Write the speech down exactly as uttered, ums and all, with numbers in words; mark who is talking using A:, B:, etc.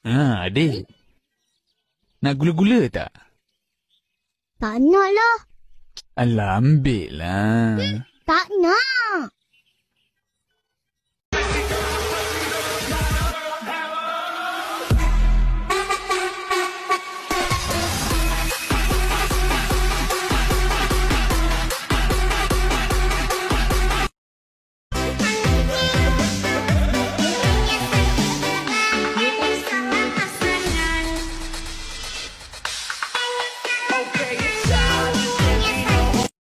A: Ha, adik. Nak gula-gula tak?
B: Tak nak lah.
A: Alah, ambil lah.
B: Tak nak.